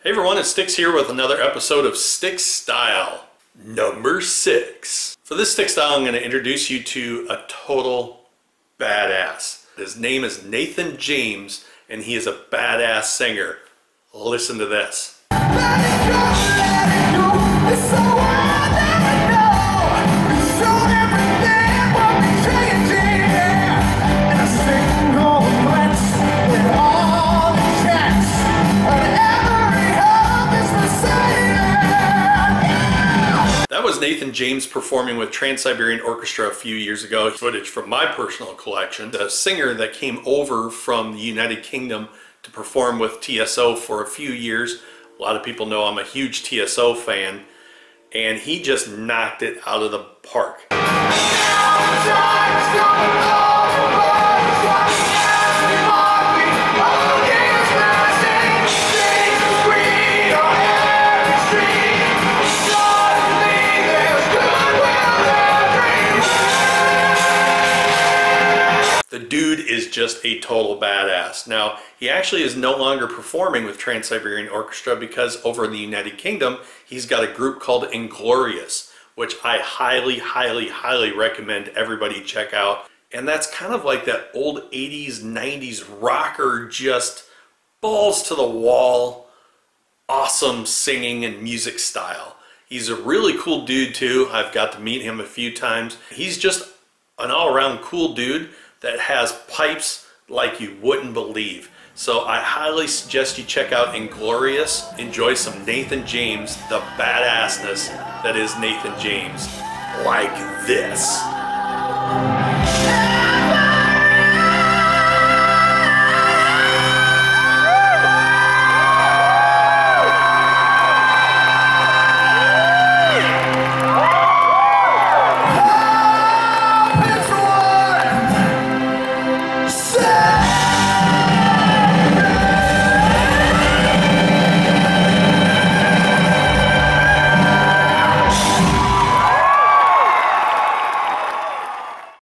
Hey everyone, it's Stix here with another episode of Stix Style, number 6. For this Stix Style, I'm going to introduce you to a total badass. His name is Nathan James, and he is a badass singer. Listen to this. That was Nathan James performing with Trans-Siberian Orchestra a few years ago. Footage from my personal collection. The singer that came over from the United Kingdom to perform with TSO for a few years. A lot of people know I'm a huge TSO fan, and he just knocked it out of the park. The dude is just a total badass. Now, he actually is no longer performing with Trans-Siberian Orchestra because over in the United Kingdom, he's got a group called Inglorious, which I highly, highly, highly recommend everybody check out. And that's kind of like that old 80s, 90s rocker, just balls to the wall, awesome singing and music style. He's a really cool dude too. I've got to meet him a few times. He's just an all-around cool dude that has pipes like you wouldn't believe. So I highly suggest you check out Inglorious. Enjoy some Nathan James, the badassness that is Nathan James, like this.